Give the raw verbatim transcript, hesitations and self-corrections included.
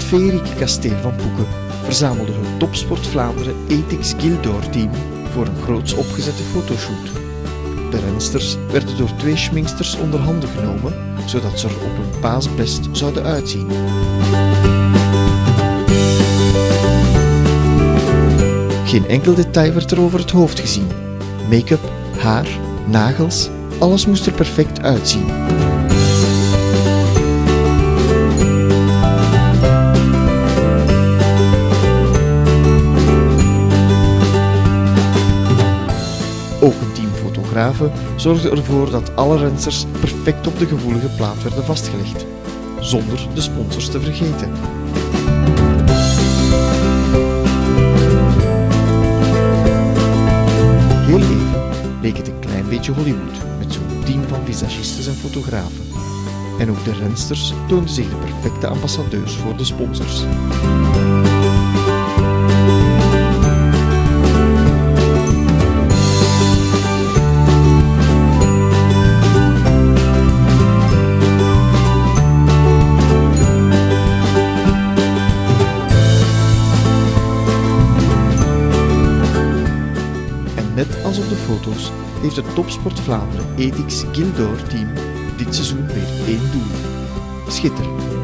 feerieke kasteel van Poeken verzamelde het Topsport Vlaanderen Ethics Gildor team voor een groots opgezette fotoshoot. De rensters werden door twee schminksters onder handen genomen, zodat ze er op hun paasbest zouden uitzien. Geen enkel detail werd er over het hoofd gezien. Make-up, haar, nagels, alles moest er perfect uitzien. Ook een team fotografen zorgde ervoor dat alle rensters perfect op de gevoelige plaat werden vastgelegd, zonder de sponsors te vergeten. Heel even leek het een klein beetje Hollywood met zo'n team van visagistes en fotografen. En ook de rensters toonden zich de perfecte ambassadeurs voor de sponsors. Net als op de foto's heeft het Topsport Vlaanderen Ethics Gildor team dit seizoen weer één doel: schitteren.